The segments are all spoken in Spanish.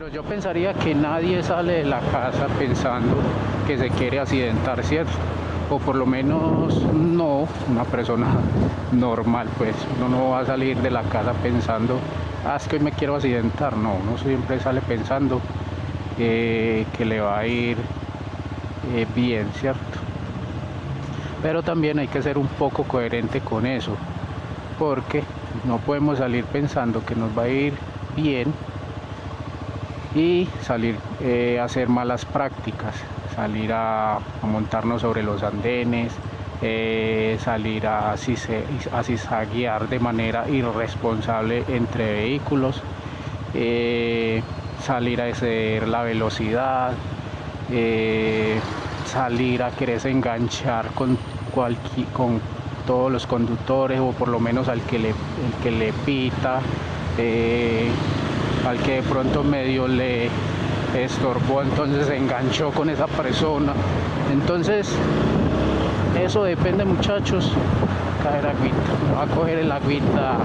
Pero yo pensaría que nadie sale de la casa pensando que se quiere accidentar, ¿cierto? O por lo menos no una persona normal, pues uno no va a salir de la casa pensando, es que hoy me quiero accidentar. No, uno siempre sale pensando que le va a ir bien, ¿cierto? Pero también hay que ser un poco coherente con eso, porque no podemos salir pensando que nos va a ir bien y salir a hacer malas prácticas, salir a montarnos sobre los andenes, salir a zigzaguear de manera irresponsable entre vehículos, salir a exceder la velocidad, salir a quererse enganchar con todos los conductores, o por lo menos el que le pita, al que de pronto medio le estorbó, entonces se enganchó con esa persona. Entonces eso depende, muchachos. Caer agüita, va a coger el agüita.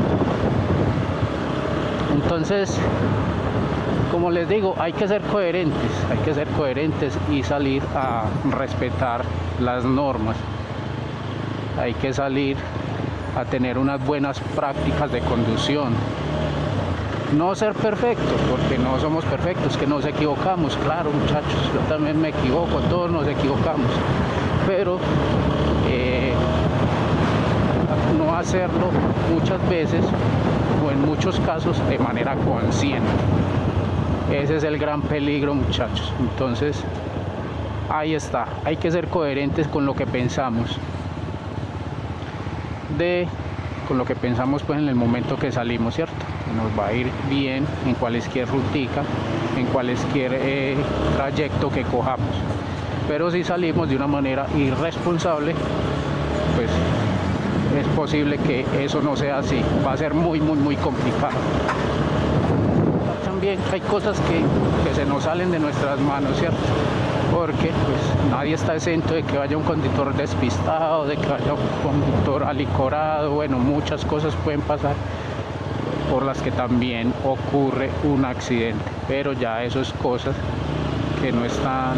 Entonces, como les digo, hay que ser coherentes y salir a respetar las normas. Hay que salir a tener unas buenas prácticas de conducción. No ser perfectos, porque no somos perfectos, que nos equivocamos, claro, muchachos, yo también me equivoco, todos nos equivocamos, pero no hacerlo muchas veces o en muchos casos de manera consciente. Ese es el gran peligro, muchachos. Entonces, ahí está, hay que ser coherentes con lo que pensamos, con lo que pensamos pues en el momento que salimos, ¿cierto? Nos va a ir bien en cualquier rutica, en cualquier trayecto que cojamos. Pero si salimos de una manera irresponsable, pues es posible que eso no sea así. Va a ser muy complicado. También hay cosas que se nos salen de nuestras manos, ¿cierto? Porque pues nadie está exento de que vaya un conductor despistado, de que vaya un conductor alicorado. Bueno, muchas cosas pueden pasar por las que también ocurre un accidente, pero ya eso es cosas que no están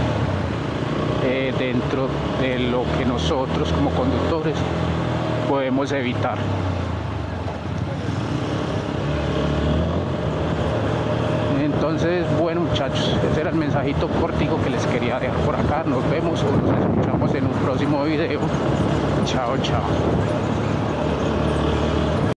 dentro de lo que nosotros como conductores podemos evitar. Entonces, bueno, muchachos, ese era el mensajito cortico que les quería dejar por acá. Nos vemos o nos escuchamos en un próximo video. Chao, chao.